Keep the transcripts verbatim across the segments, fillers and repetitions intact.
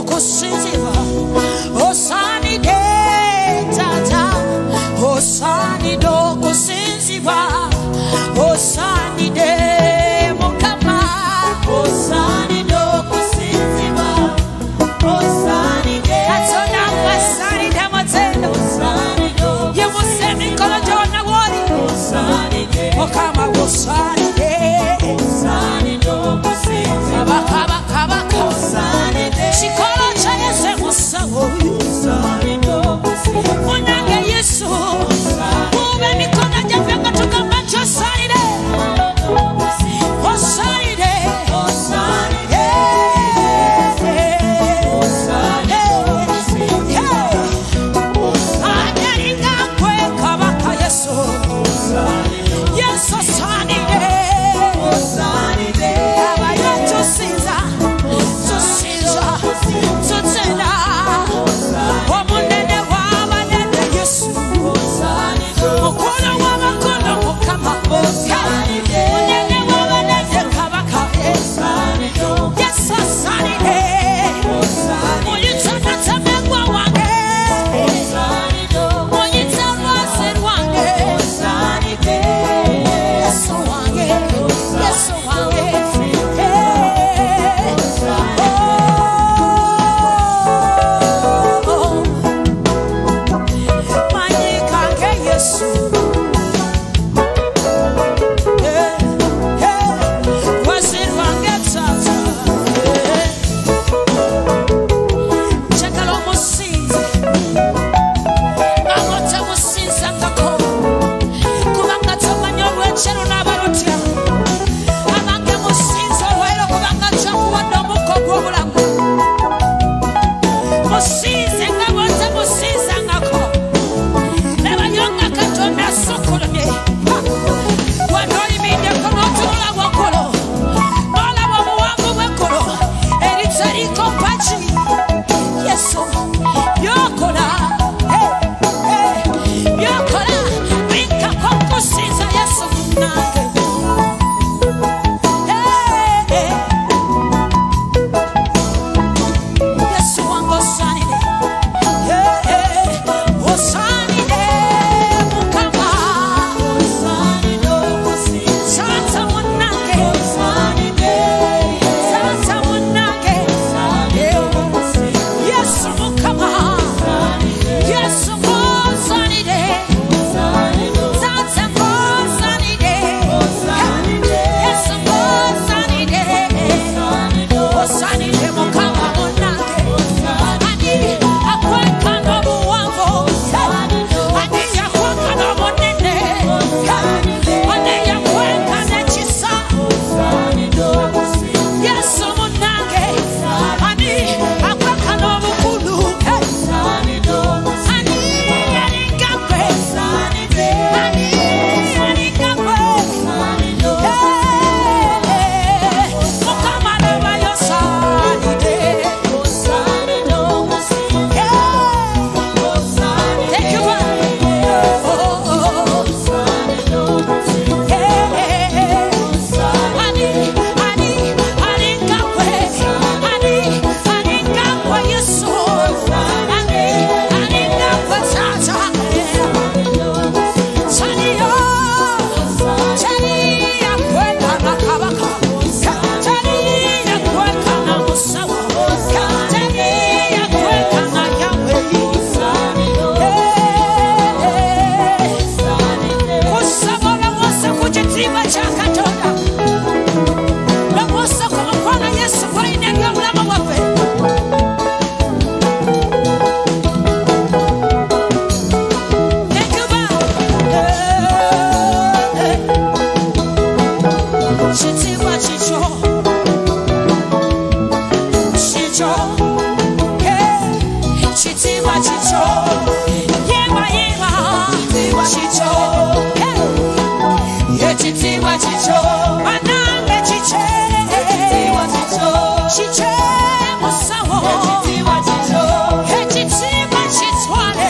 okusinzibwa osaanidde Taata osaanidde okusinzibwa osaanidde Mukama osaanidde okusinzibwa osaanidde Katonda asaanidde amatendo yewusa emikolo gyonna w'oli Mukama osaanidde kabaka kabaka kikolo kya Yesu musawo munange Yesu mube emikono gyaffe nga tugamba nti osaanidde osaanidde anyalinga gwe kabaka Yesu Yesu osaanidde abayo tusinza tusinza tutenda omunene w'abanene Yesu mukulu w'abakono Mukama munene w'abanene kabaka Yesu osaanidde muyita natamegwa wange muyita lwase lwange Yesu wange Yesu wange manyikange Yesu lwase lwange Taata njagala omusinze nga bw'otemusinzangako kubanga tomanyi olw'ekiro n'abalutya abange musinze olwaleero kubanga kyakuwadde omukka ogw'obulamu musinze nga bw'otemusinzangako labayo nga Katonda asukkulumye wano oyimiddeko n'otunula waggulu n'olaba obuwanvu bw'eggulu eritaliiko mpagi Yesu byokola byokola binkako okusinza Yesu munange Yesu wange osaanidde osaanidde Mukama Taata munnange Taata munnange Yesu Mukama Yesu ng'osaanidde Taata ng'osaanidde Yesu ng'osaanidde osaanidde Mukama munnange ani akweka n'obuwanvu ani yakweka n'obunene ani yakweka n'ekisa Yesu munnange ani akweka n'obukulu ani yalinga gwe ani yalinga gwe Mukama labayo osaanidde Thank you, Lord. Ani ani alinga gwe ani alinga gwe Yesu ani alinga gwe Taata Taliyo taliyo akweka na kabaka taliyo akweka na musawo taliyo akweka na Yahweh kusobola mwose ku kitiibwa kya Katonda nomwose ku mukwano Yesu gw'alina eby'obulamu bwaffe Thank you, Lord. Kitiibwa kikyo kikyo kitiibwa kikyo yemba yemba kikyo ekitiibwa kikyo banange kikye kikye musawo ekitiibwa kitwale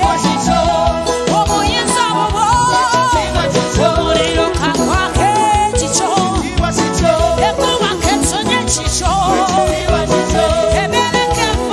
obuyinza bubwo omuliro kakwake kikyo ekuba kensonye kikyo ebereke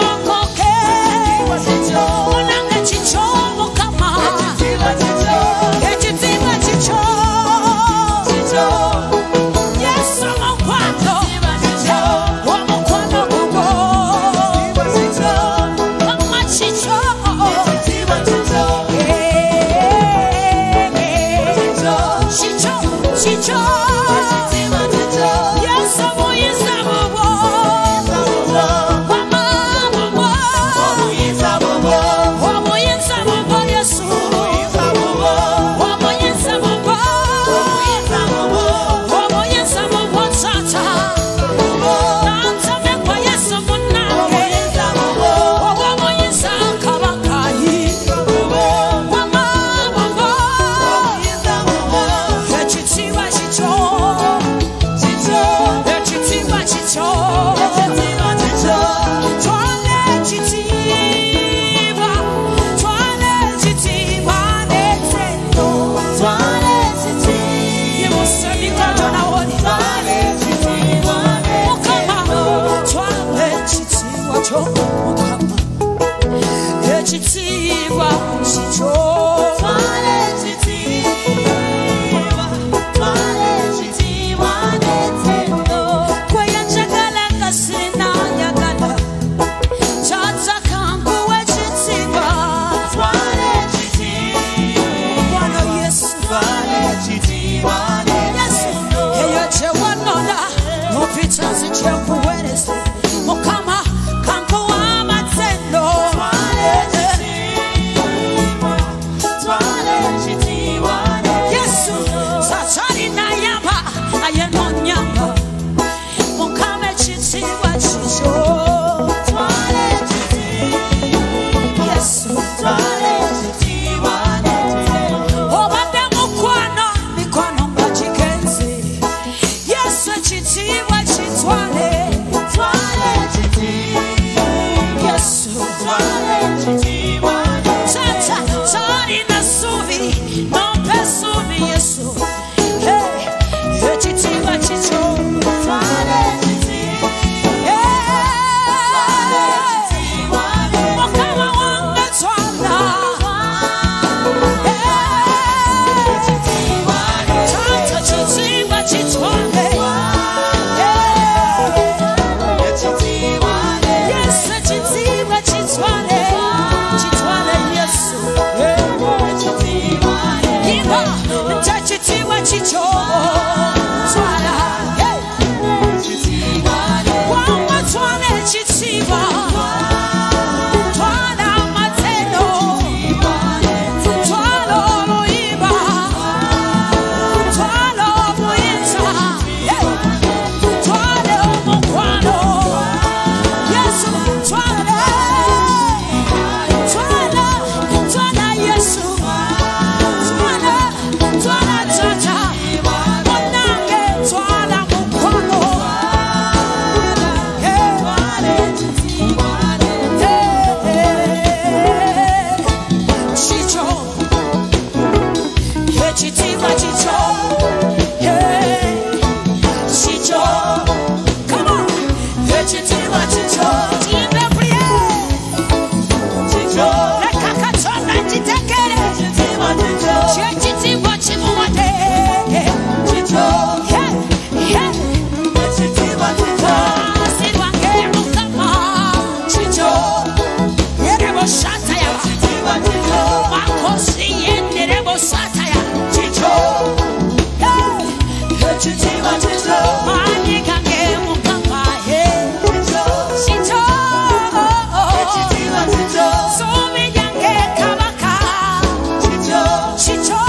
chicho mukama echitsiwa chicho twale chitsiwa twale chitsiwa netendo kwaya njagala kasina yagala chacha kangu echitsiwa twale chitsiwa Bwana Yesu twale chitsiwa netendo eyo chewanona mupitazi chekuwerese mukama kangu amatendo twale chitsiwa twale chitsiwa Yesu satani nayamba ayenonyamba mukama chitsiwa chicho twale chitsiwa Yesu twale chitsiwa obadde mukwano mikono mbachikenze Yesu chitsiwa chitwale twale chitsiwa Yesu twale chitsiwa tata tari nasuvi nompe suvi Yesu hey chitsiwa chicho twale chitsiwa twale chitsiwa mukama wange twala hey chitsiwa tata chitsiwa chitwale Yesu chitsiwa chitwale chitwale Yesu Iba chachitiwa chicho twala Wama twale chitiwa twala matendo twala loiba twala muinza twala mukwano Yesu twala twala twala Yesu twala twala tata monange twala mukwano chicho chichiwa chicho chicho come on chichiwa chicho tiembe prier chicho lekakatona chitekere chichiwa chicho chichiwa chimuwate chicho hey hey chichiwa chicho silwange mukama chicho yerebo shataya chichiwa chicho makosi yenderebo sataya chicho hey chichiwa chicho manikange mukama hey chicho chichiwa chicho somi yange kabaka chicho chicho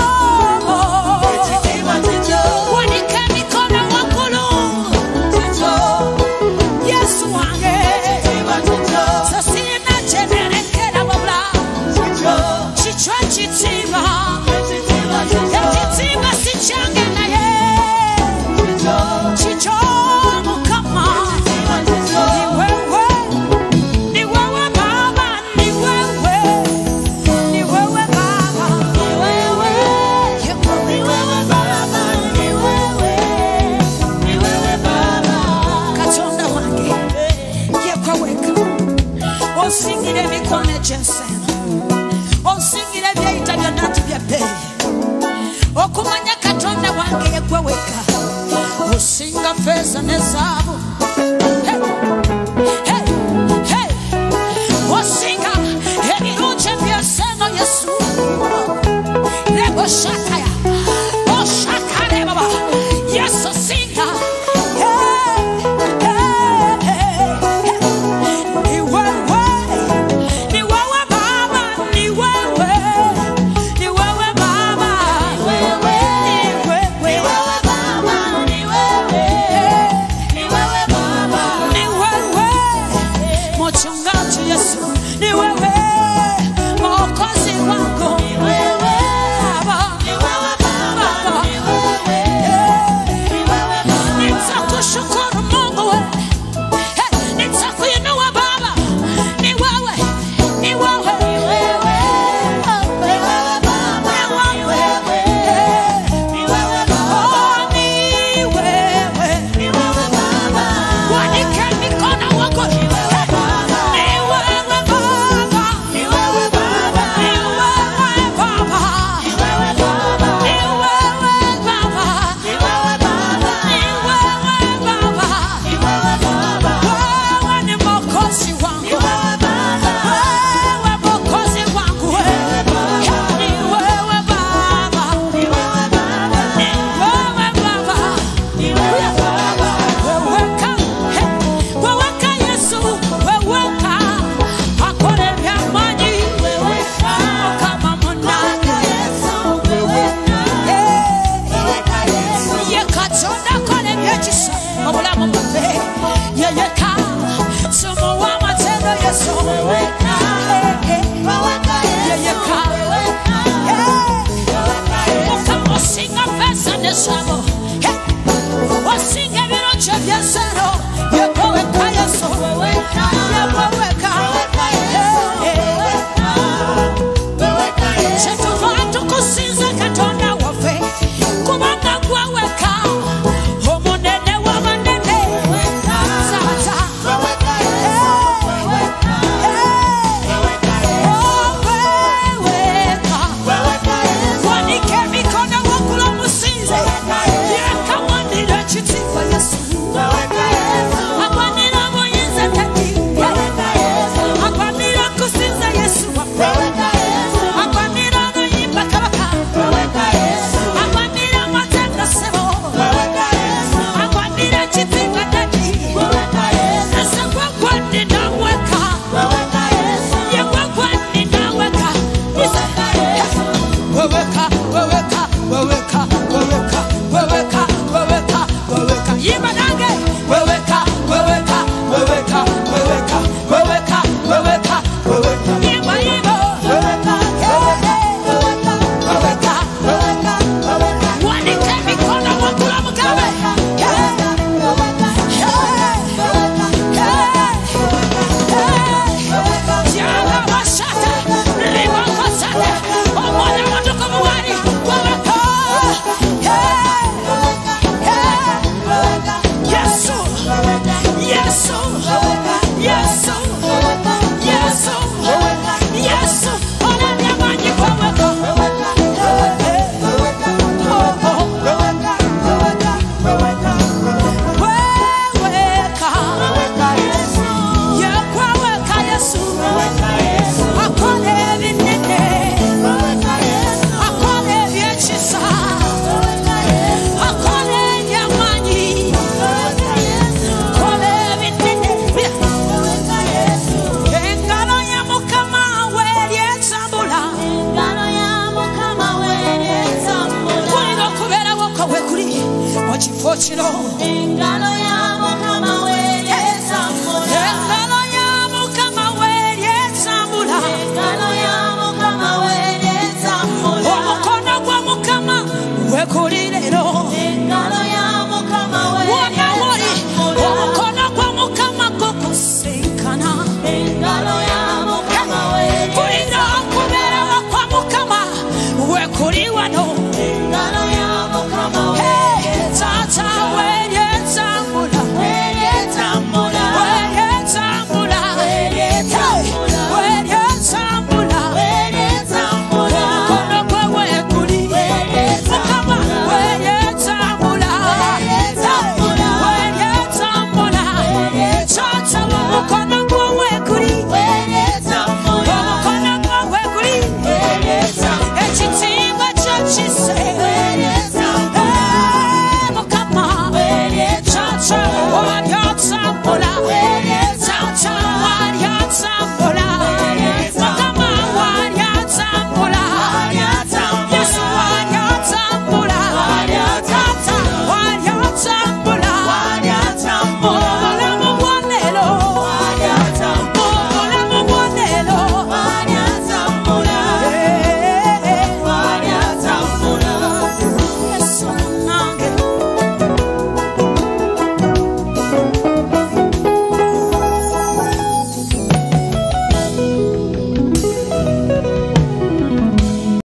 chichiwa chicho wanika mikono wakulu chicho Yesu wange chichiwa chicho sasina chenerekera wabla chicho chicho chichiwa chichiwa chicho chichiwa sichange naye chicho chicho mukama chichiwa chicho ni wewe ni wewe baba ni wewe ni wewe baba ni wewe ni wewe baba ni wewe ni wewe baba katonda wange yekwaweka osingire mikono ejensema osingire byaita byonna tubyabbeye okumanya katonda wange yekwaweka osinga feza ne zaabu hey, hey, hey. osinga ebirungi byenseno Yesu lebo shataya oshakale baba Yesu singa hey, hey, hey, hey. Ni wewe ni wewe baba ni wewe ni wewe baba ni wewe ni wewe ni wewe baba ni wewe ni wewe baba ni wewe mchungaji Yesu ni wewe mwokozi wangu ni wewe baba ni wewe baba ni wewe ni wewe baba nitakushukuru Mungu wewe nitakuinua baba ni wewe ni wewe ni wewe ni wewe baba ni wewe ni wewe baba ni wewe ni wewe baba wanike mikono wako ni wewe baba Engalo